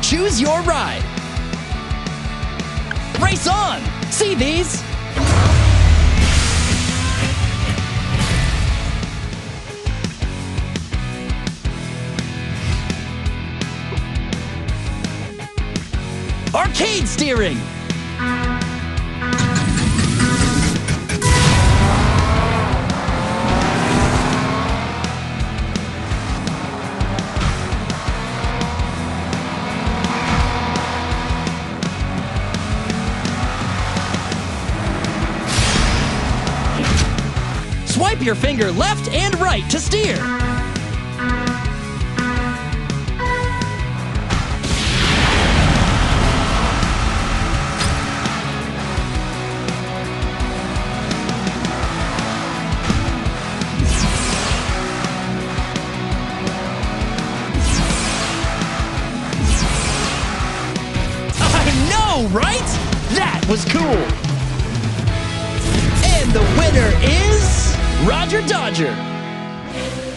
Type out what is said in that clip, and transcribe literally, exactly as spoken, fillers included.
choose your ride. Race on! See these? Arcade steering! Swipe your finger left and right to steer. I know, right? That was cool. And the winner is Roger Dodger.